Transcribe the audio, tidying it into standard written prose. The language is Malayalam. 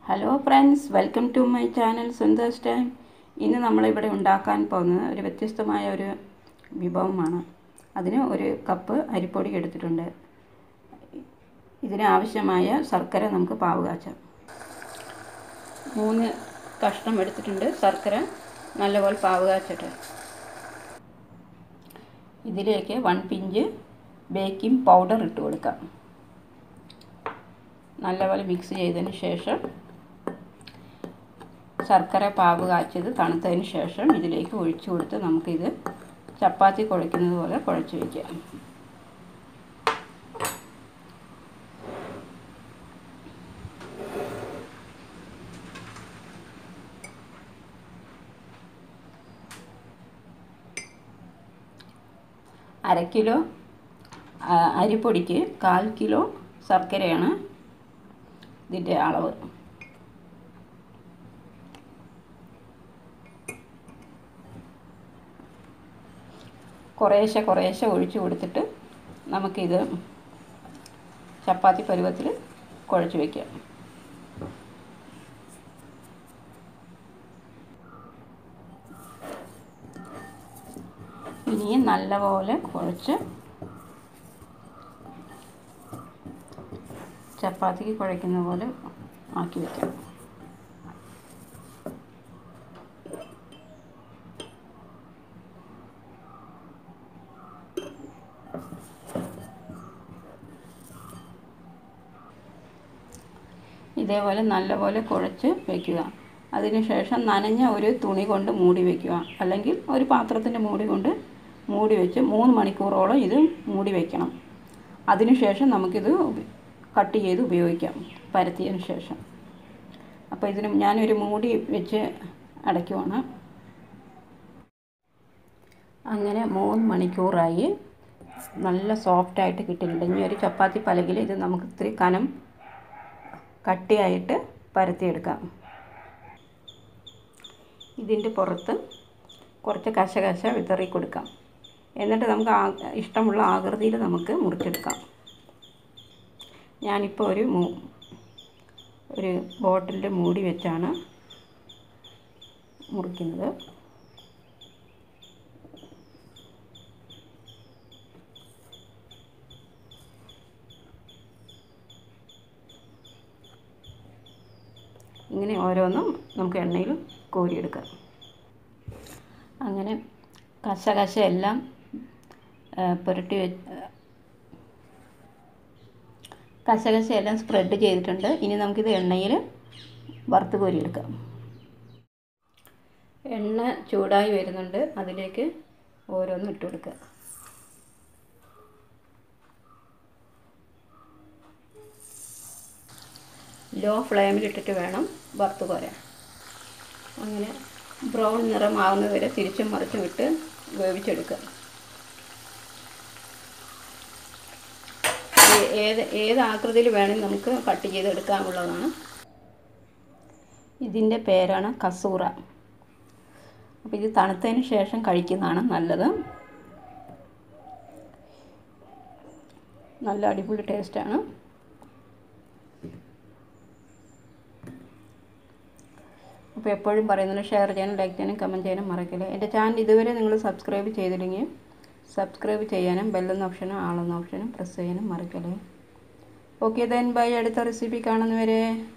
Hello friends, welcome to my channel Sundars time. ഇന്ന് നമ്മളിവിടെ ഉണ്ടാക്കാൻ പോകുന്നത് ഒരു വ്യത്യസ്തമായ ഒരു വിഭവമാണ്. അതിന് ഒരു കപ്പ് അരിപ്പൊടി എടുത്തിട്ടുണ്ട്. ഇതിനാവശ്യമായ ശർക്കര നമുക്ക് പാവ് കാച്ചാം. 3 കഷ്ണം എടുത്തിട്ടുണ്ട്. ശർക്കര നല്ലപോലെ പാവ് കാച്ചട്ടെ. ഇതിലേക്ക് 1 പിഞ്ച് ബേക്കിംഗ് പൗഡർ ഇട്ട് കൊടുക്കാം. നല്ലപോലെ മിക്സ് ചെയ്തതിന് ശേഷം ശർക്കര പാവ് കാച്ചിയത് തണുത്തതിന് ശേഷം ഇതിലേക്ക് ഒഴിച്ചു കൊടുത്ത് നമുക്കിത് ചപ്പാത്തി കുഴയ്ക്കുന്നത് പോലെ കുഴച്ച് വയ്ക്കാം. അര കിലോ അരിപ്പൊടിക്ക് 1/4 കിലോ ശർക്കരയാണ് ഇതിൻ്റെ അളവ്. കുറേശ്ശെ ഒഴിച്ചു കൊടുത്തിട്ട് നമുക്കിത് ചപ്പാത്തി പരുവത്തിൽ കുഴച്ച് വയ്ക്കാം. ഇനിയും നല്ലപോലെ കുഴച്ച് ചപ്പാത്തിക്ക് കുഴയ്ക്കുന്ന പോലെ ആക്കി വയ്ക്കാം. ഇതേപോലെ നല്ലപോലെ കുഴച്ച് വയ്ക്കുക. അതിനുശേഷം നനഞ്ഞ ഒരു തുണി കൊണ്ട് മൂടി വയ്ക്കുക, അല്ലെങ്കിൽ ഒരു പാത്രത്തിൻ്റെ മൂടി കൊണ്ട് മൂടി വെച്ച് 3 മണിക്കൂറോളം ഇത് മൂടി വയ്ക്കണം. അതിനുശേഷം നമുക്കിത് കട്ട് ചെയ്ത് ഉപയോഗിക്കാം പരത്തിയതിന് ശേഷം. അപ്പോൾ ഇതിന് ഞാനൊരു മൂടി വെച്ച് അടയ്ക്കുവാണ്. അങ്ങനെ 3 മണിക്കൂറായി. നല്ല സോഫ്റ്റായിട്ട് കിട്ടിയിട്ടുണ്ട്. ഇനി ഒരു ചപ്പാത്തി പലകിൽ ഇത് നമുക്ക് ഇത്തിരി കനം കട്ടിയായിട്ട് പരത്തിയെടുക്കാം. ഇതിൻ്റെ പുറത്ത് കുറച്ച് കശകശ വിതറി കൊടുക്കാം. എന്നിട്ട് നമുക്ക് ഇഷ്ടമുള്ള ആകൃതിയിൽ നമുക്ക് മുറിച്ചെടുക്കാം. ഞാനിപ്പോൾ ഒരു ബോട്ടിലിൻ്റെ മൂടി വെച്ചാണ് മുറിക്കുന്നത്. ഇങ്ങനെ ഓരോന്നും നമുക്ക് എണ്ണയിൽ കോരിയെടുക്കാം. അങ്ങനെ കശകശ എല്ലാം പുരട്ടി കശകശ എല്ലാം സ്പ്രെഡ് ചെയ്തിട്ടുണ്ട്. ഇനി നമുക്കിത് എണ്ണയിൽ വറുത്ത് കോരിയെടുക്കാം. എണ്ണ ചൂടായി വരുന്നുണ്ട്. അതിലേക്ക് ഓരോന്നും ഇട്ട് കൊടുക്കുക. ലോ ഫ്ലെയിമിലിട്ടിട്ട് വേണം വറുത്ത് കോരാൻ. അങ്ങനെ ബ്രൗൺ നിറമാവുന്നത് വരെ തിരിച്ചും മറിച്ചും ഇട്ട് വേവിച്ചെടുക്കുക. ഏത് ആകൃതിയിൽ വേണമെങ്കിൽ നമുക്ക് കട്ട് ചെയ്തെടുക്കാനുള്ളതാണ്. ഇതിൻ്റെ പേരാണ് കസൂറ. അപ്പോൾ ഇത് തണുത്തതിന് ശേഷം കഴിക്കുന്നതാണ് നല്ലത്. നല്ല അടിപൊളി ടേസ്റ്റാണ്. അപ്പോൾ എപ്പോഴും പറയുന്നത് ഷെയർ ചെയ്യാനും ലൈക്ക് ചെയ്യാനും കമൻറ്റ് ചെയ്യാനും മറക്കല്ലേ. എൻ്റെ ചാനൽ ഇതുവരെ നിങ്ങൾ സബ്സ്ക്രൈബ് ചെയ്തില്ലെങ്കിൽ സബ്സ്ക്രൈബ് ചെയ്യാനും ബെല്ലെന്ന ഓപ്ഷനും ആളെന്ന ഓപ്ഷനും പ്രസ് ചെയ്യാനും മറക്കല്ലേ. Okay then bye. അടുത്ത റെസിപ്പി കാണുന്നവരെ.